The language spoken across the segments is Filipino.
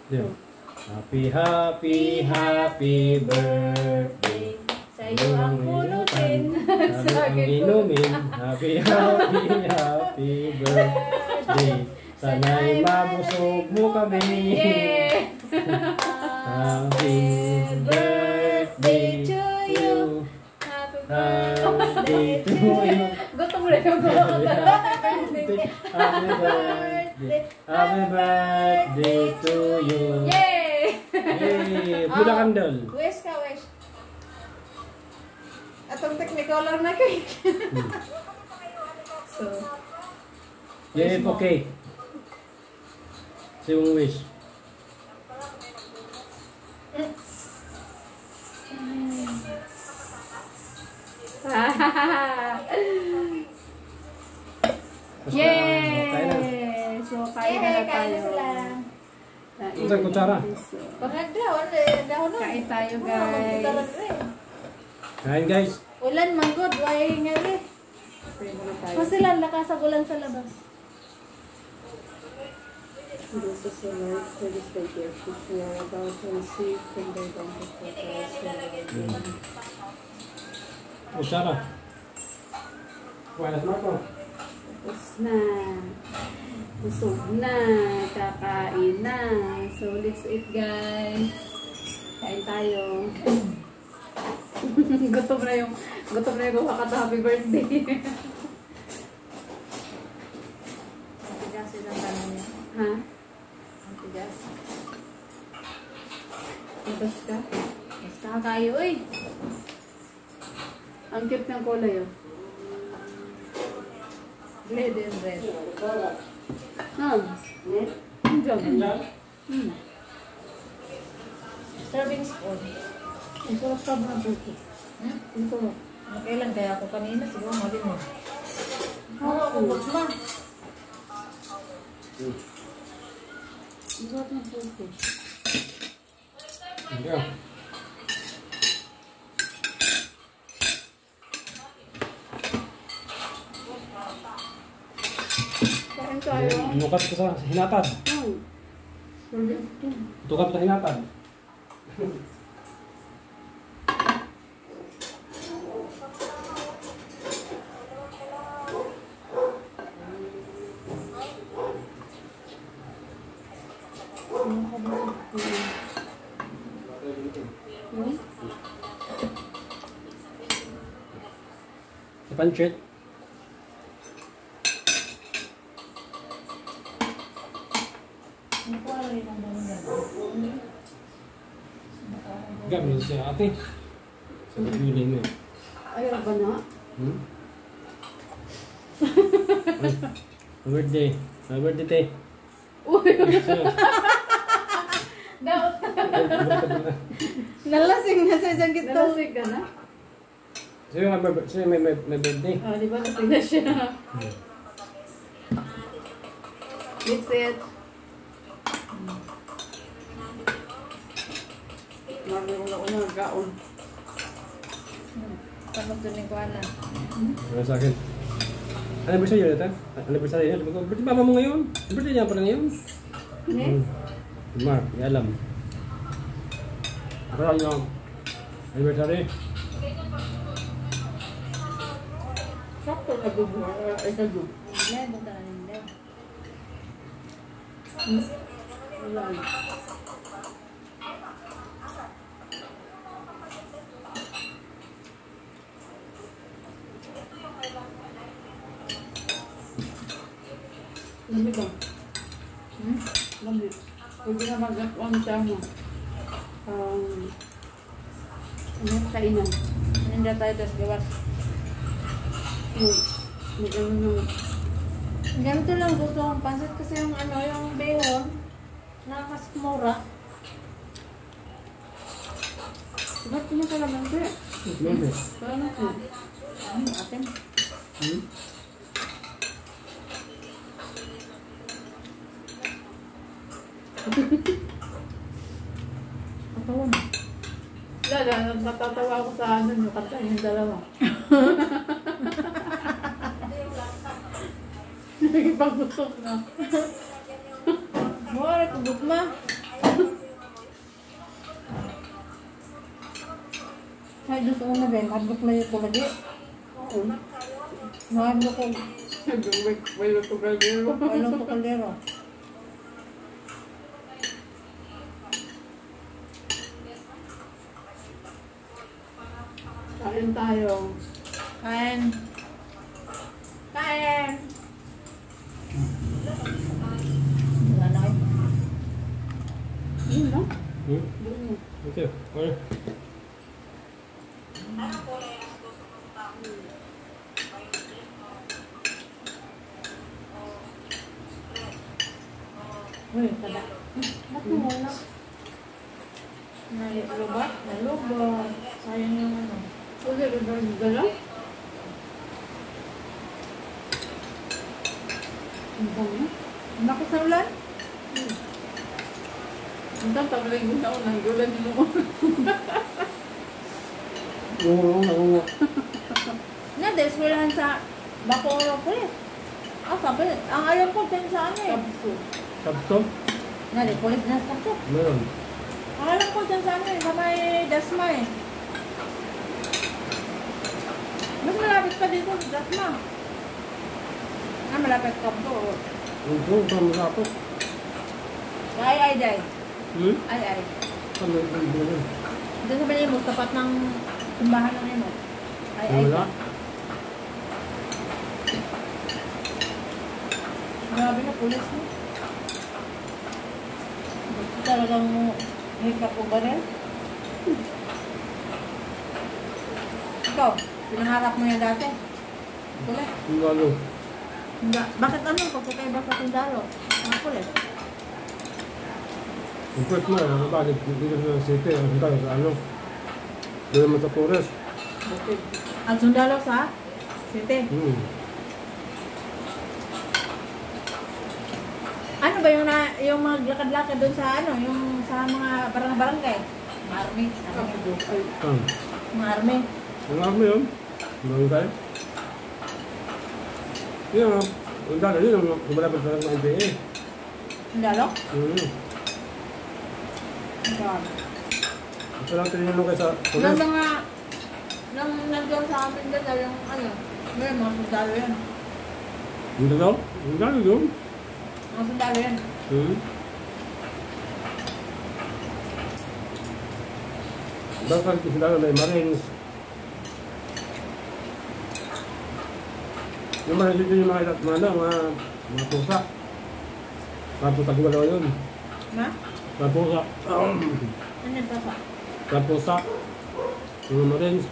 Yeah. Happy, happy, happy birthday. Sa'yo ang pulutin. Sabi ang inumin. Happy, happy, happy birthday. Sana'y mabusog mo kami. Yeah! Happy birthday to you. Happy Birthday to you. Gutom rin ako. Happy birthday. Happy birthday to you. Yay! Yay! Pula candle. Wish ka, wish. Atong technicolor na cake. So, Yay po cake. So yung wish. Yay! So, kain na tayo. Ito ang kutsara. Pangagdahon, dahon na. Kain tayo, guys. Kain guys. Ulan, manggod, way nga rin. Kasi lang nakasag ulan sa labas. This is the Lord for this day gift which we are about to receive from the abundance of Christ. Kutsara. Kuha na ko. Tapos na. Busog na. Kakain na. So let's eat, guys. Kain tayo. Gutom na yung kakata happy birthday. Matigas yun ang tanong niya. Ha? Matigas. Labas ka? Basta kayo, uy. Ang cute ng kulay, oh. Red and red. Ha? Ang dyan. Serving spoon. Ang sarap ka ba ng puto? Ang sarap. Kailan kaya ako kanina? Siguro mali mo. Oo, ubos na. Ang sarap ng puto. Yeah. Kain tayo. Inukat ko sa hinatad. Tukat ko sa hinatad. Sa pancit. Gamit siya ate. Sa pagbiling mo. Ayaw ba na? Happy birthday. Happy birthday, te. Uy! Daot. Nalasing na sa isang gito. Nalasig ka na? Sa'yo may birthday. Oh, di ba lasig na siya? Let's eat. Marami ko na ako nagkaon. Pagod doon ko na. Ano sa akin? Anniversary yun ito? Anniversary yun? Birthday mama mo ngayon? Birthday niya pala ngayon? Mark, di alam. Ako lang yung anniversary. Sakto na bubuha. Ay, sa dug. Hindi, buta na hindi. Wala na. Lamig ka. Lamig. Pwede na mag-on siya mo. Ano kainan? Hindi tayo tas gawas. Ganito lang gusto kong pansit kasi yung ano, yung behon, nakakamura. Ba't mo ka naman siya? Ano? Paano ko? Atin. Natawa mo. Lala, natatawa ako sa ano nyo, kanta yung dalawa. Nagipagusok na. Mura, tubog ma. Saya gusto ko na din, hadlok na yung lagi. Oo. Nahadlok ko, May luto kaldero. walang to kaldero. Kain tayo. Kain. Kain. Wala na kayo. Yun no? Hmm? Yun. Okay. Okay. Uy, tada. Ba't mo wala? Nalubat? Nalubat. Sayang yung ano. Uli, gala? Ang dami. Bakit sa ulan? Ang dami, pagaling mo na unang gulan din mo. Oo. Na, deswelahan sa Bacooro po eh. Ah, sabi, ang alam ko din sa ano eh. Kapso. Kapso? Na, di, kulit na sa kapso. Meron. Ang alam ko din sa ano eh, sa may Dasma eh. Mas malapit pa dito sa Dasma. Ah, malapit kapso. Ito, saan masapot? Ay, day. Hmm? Ay. Saan meron? Doon sa Benimo, tapat ng simbahan ng Benimo. Ay. Wala? Grabe na, pulis mo. Gusto talagang hikap o baril. Ikaw, pinangarap mo yan dati. Pulis. Lalo. Bakit ano? Pagkakaiba sa sundalo? Mga pulis. Yung first mo, bakit dito sa city, ang tayo sa ano? Doon naman sa Torres. Okay. Ang sundalo sa city. Ano ba yung maglakad-lakad doon sa ano? Yung sa mga barangay? Mga army. Ay, Saan? Mga army. Ang army yun? Doon tayo? Yun, ang dala yun, ang lumalapit sa ng NPA. Sundalo? grabe. Ito lang tinanong kayo sa Yung Torres. mga nang nandiyan sa amin din, yung ano, may mga sundalo yan. Hindi daw? Ang dala yun. Mga sundalo yan. Bakit sila may Marines? Yung mga dito yung mga mga pusa. Tapos tagwalaw yun. Na? Pusa. Ano yung pasa? Pusa. Yung Marines.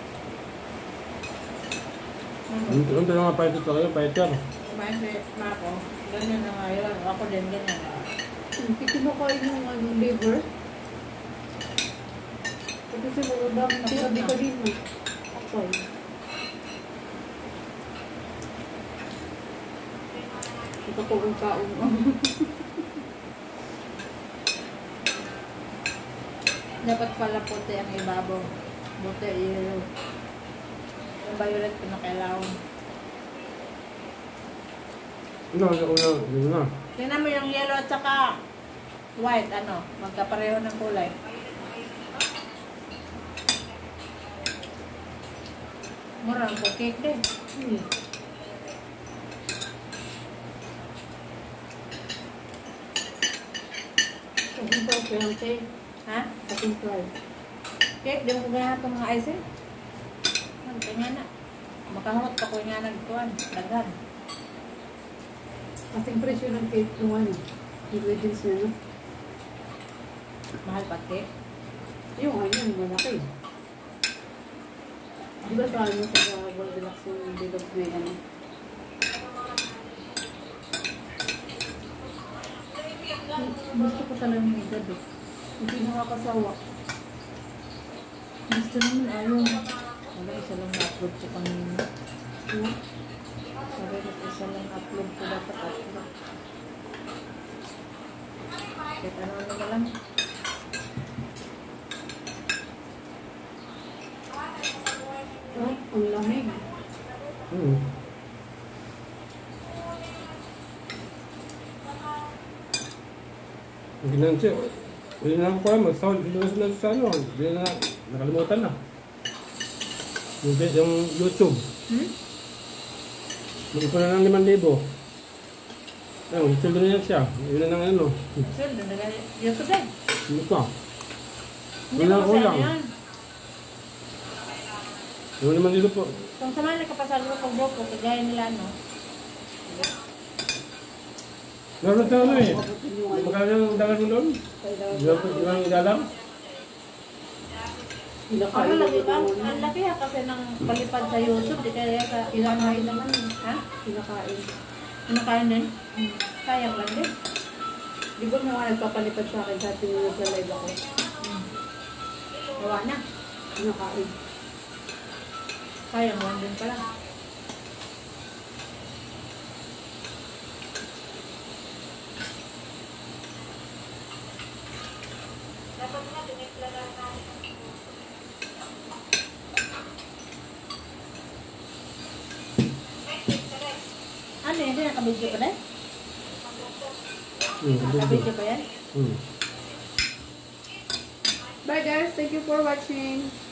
Yung mga fighter talaga, fighter. Kumain si Marco. Ganyan na nga yun. Ako din ganyan. Hindi mo kain yung liver. Kasi mga dami, sinabi ko din mo. Okay. Ito ko ang kaon. Dapat pala puti ang ibabaw. Buti yellow. Yung violet pinakailaw. Una. Tingnan mo yung yellow at saka white, ano, magkapareho ng kulay. Murang po cake din. Sabihin ko, kaya cake. Ha? Kasing fry. Cake, di mo ko ganyan itong mga ice eh. Kanya na. Makahot pa ko nga nagkuhan. Daghan. Kasing presyo ng cake yung ano. Ingredients niya, no? Mahal pa cake. Yung ano, malaki. Di ba sa ano, sa Goldilocks yung bilog na yan? Gusto ko talaga yung edad eh. Hindi nakakasawa. Gusto naman ayaw. Wala, isa lang na-upload ko kanina. Ano? Sabi ko, isa lang upload ko dapat upload. Kahit ano na lang. Oh, ang lamig. Hindi na siya. Hindi na ako alam. Mag-sound. Hindi na sa ano. Hindi na nakalimutan na. Yung YouTube. Mag-ipon na ng 5,000. Ayun, sweldo na yan siya. Yun na ng ano. Sweldo na ganyan. YouTube din. Hindi pa. Hindi Wala ko ko kasi lang. ano yan. Yung 5,000 po. Kung sa mga nakapasalo ko grupo, kagaya nila, no? Meron sa ano eh. Abutin yung ano. Magkano yung dalan mo doon? Di ba yung dalang? Ano lagi ba? Ang laki ha kasi nang palipad sa YouTube, di kaya sa Kinakain naman eh. ha? Kinakain. Kinakain din? Sayang lang din. Di ba may mga nagpapalipad sa akin sa ating nag-live ako? Gawa na. Kinakain. Sayang lang din pala. Dapat nga, tiniplaga natin. Ano yun? Nakabidyo pa rin? Nakabidyo pa yan? Bye guys, thank you for watching.